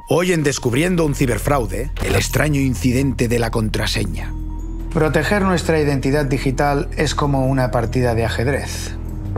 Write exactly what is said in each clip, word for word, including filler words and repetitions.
Hoy en Descubriendo un ciberfraude, el extraño incidente de la contraseña. Proteger nuestra identidad digital es como una partida de ajedrez.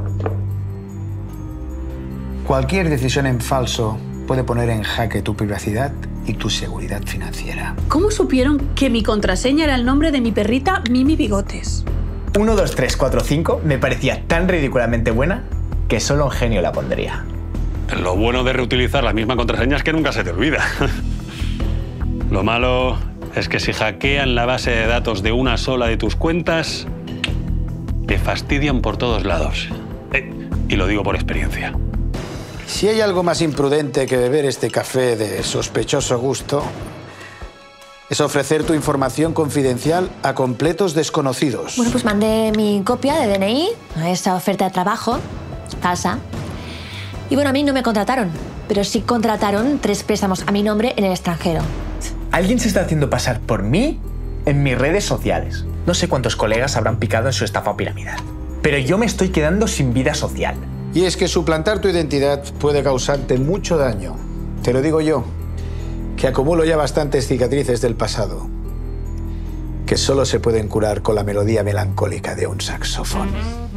Cualquier decisión en falso puede poner en jaque tu privacidad y tu seguridad financiera. ¿Cómo supieron que mi contraseña era el nombre de mi perrita Mimi Bigotes? uno, dos, tres, cuatro, cinco me parecía tan ridículamente buena que solo un genio la pondría. Lo bueno de reutilizar la misma contraseña es que nunca se te olvida. Lo malo es que si hackean la base de datos de una sola de tus cuentas, te fastidian por todos lados. Eh, y lo digo por experiencia. Si hay algo más imprudente que beber este café de sospechoso gusto, es ofrecer tu información confidencial a completos desconocidos. Bueno, pues mandé mi copia de D N I a esa oferta de trabajo falsa. Y bueno, a mí no me contrataron, pero sí contrataron tres préstamos a mi nombre en el extranjero. Alguien se está haciendo pasar por mí en mis redes sociales. No sé cuántos colegas habrán picado en su estafa piramidal, pero yo me estoy quedando sin vida social. Y es que suplantar tu identidad puede causarte mucho daño. Te lo digo yo, que acumulo ya bastantes cicatrices del pasado, que solo se pueden curar con la melodía melancólica de un saxofón.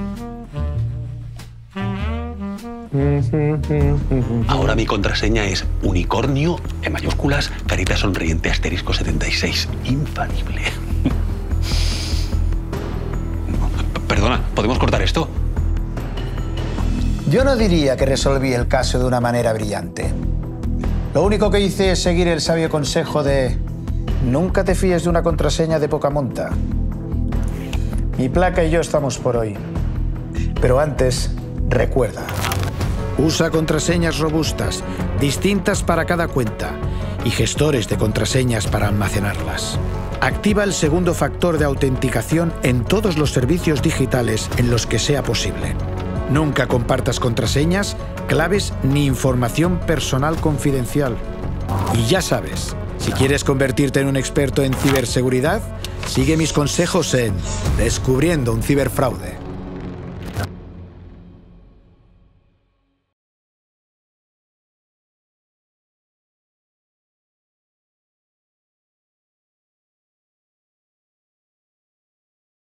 Ahora mi contraseña es unicornio, en mayúsculas, carita sonriente, asterisco setenta y seis. Infalible. Perdona, ¿podemos cortar esto? Yo no diría que resolví el caso de una manera brillante. Lo único que hice es seguir el sabio consejo de nunca te fíes de una contraseña de poca monta. Mi placa y yo estamos por hoy. Pero antes, recuerda. Usa contraseñas robustas, distintas para cada cuenta, y gestores de contraseñas para almacenarlas. Activa el segundo factor de autenticación en todos los servicios digitales en los que sea posible. Nunca compartas contraseñas, claves ni información personal confidencial. Y ya sabes, si quieres convertirte en un experto en ciberseguridad, sigue mis consejos en Descubriendo un ciberfraude.